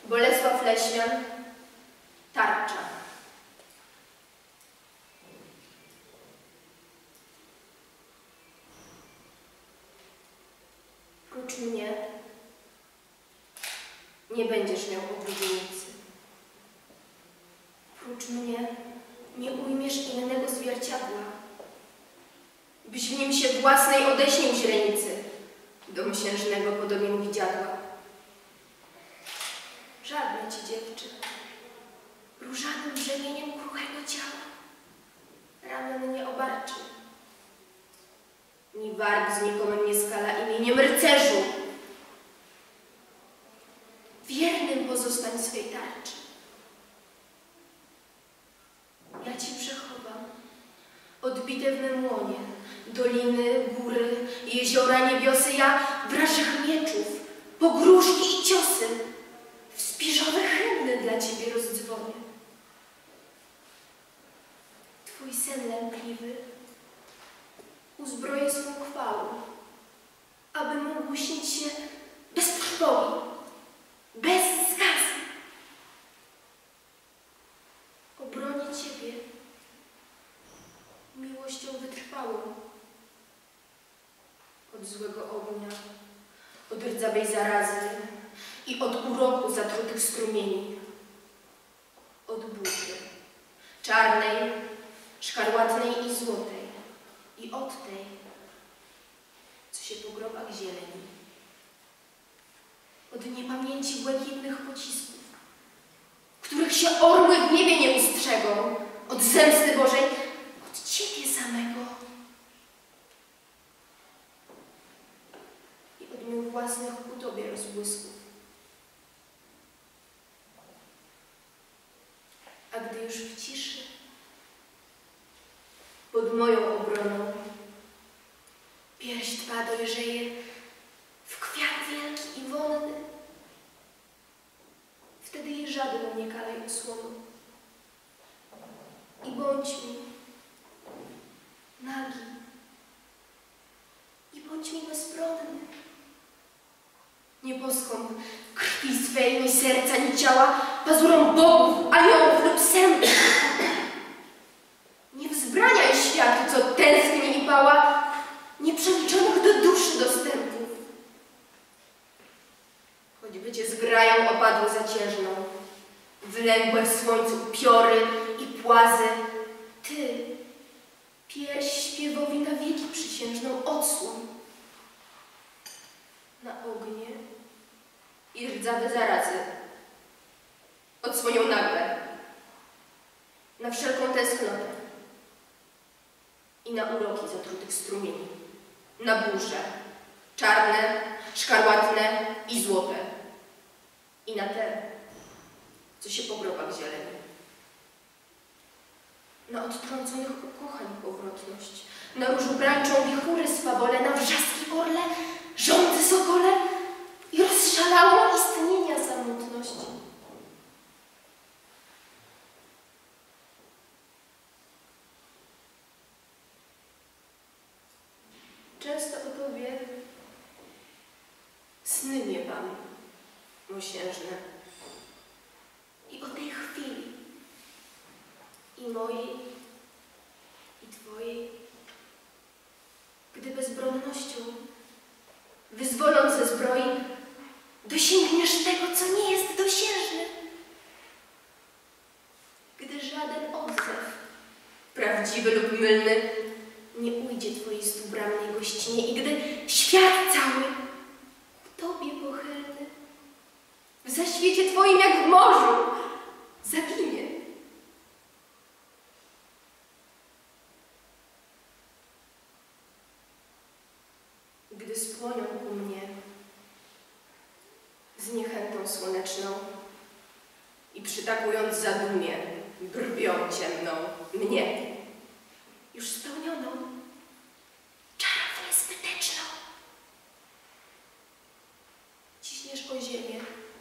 Bolesław Leśmian, Tarcza. Prócz mnie nie będziesz miał oblubienicy. Prócz mnie nie ujmiesz innego zwierciadła, byś w nim się własnej odeśnił źrenicy do mosiężnego podobien widziadła. Żadne ci, dziewczę, różanym brzemieniem kruchego ciała ramion nie obarczy, ni warg znikomym nie skala imieniem rycerzu. Wiernym pozostań swej tarczy. Ja ci przechowam odbite w mym łonie doliny, góry, jeziora, niebiosy, ja wrażych mieczów, pogróżki i ciosy, wspiżowe hymny dla ciebie rozdzwonię. Twój sen lękliwy uzbroję swą chwałą, aby mógł śnić się bez trwogi, bez skazy. Obronię ciebie miłością wytrwałą od złego ognia, od rdzawej zarazy i od uroku zatrutych strumieni, od burzy czarnej, szkarłatnej i złotej i od tej, co się po grobach zieleni, od niepamięci błękitnych pocisków, których się orły w niebie nie ustrzegą, od zemsty Bożej, od ciebie samego i od mych własnych ku tobie rozbłysków. A gdy już w ciszy pod moją obroną pierś twa dojrzeje w kwiat wielki i wonny, wtedy jej żadną nie kalej osłoną. I bądź mi nagi, i bądź mi bezbronny. Nie poskąp krwi swej, ni serca, ni ciała, pazurom bogów, aniołów lub sępów. Nie wzbraniaj światu, co tęskni i pała, nieprzeliczonych do duszy dostępów. Choćby cię zgrają opadły zaciężną, wylęgłe w słońcu upiory i płazy, ty, pierś śpiewowi na wieki przysiężną odsłoń. Na ognie i rdzawe zarazy odsłonią nagle, na wszelką tęsknotę i na uroki zatrutych strumieni, na burze czarne, szkarłatne i złote i na te, co się po grobach zieleni, na odtrąconych ukochań powrotność, na różu brańczą wichury swawole, na wrzaski orle, żądzy sokole i rozszalałą istnienia samotność. Często o tobie sny miewam, mosiężne, i o tej chwili, i mojej, i twojej, gdy bezbronnością, wyzwoląc ze zbroi, dosięgniesz tego, co nie jest dosiężne. Gdy żaden odzew, prawdziwy lub mylny, nie ujdzie twojej stubramnej gościnie i gdy świat cały ku tobie pochylny w zaświecie twoim jak w morzu zaginie. Gdy spłonią ku mnie z niechętą słoneczną i przytakując zadumie brwią ciemną mnie, już spełnioną, czarownie zbyteczną, ciśniesz o ziemię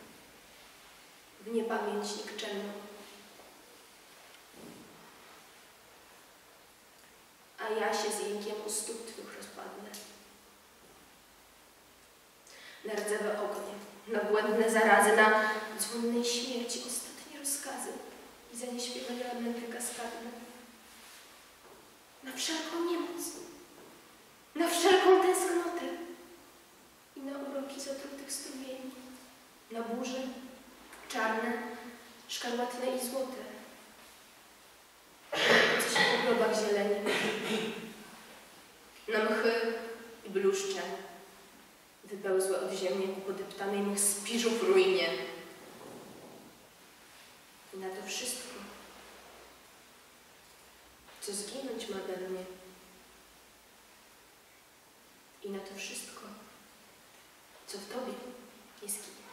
w niepamięć nikczemną. A ja się z jękiem u stóp twych rozpadnę na rdzawe ognie. na błędne zarazy, na dzwonnej śmierci ostatnie rozkazy i zanieśpiewane lamenty kaskadne. Na wszelką niemoc, na wszelką tęsknotę i na uroki zatrutych strumieni, na burze czarne, szkarłatne i złote, co się po grobach zieleni, na mchy i bluszcze, wypełzłe od ziemi ku podeptanej mych spiżów ruinie. I na to wszystko, co zginąć ma we mnie. I na to wszystko, co w Tobie jest ginie.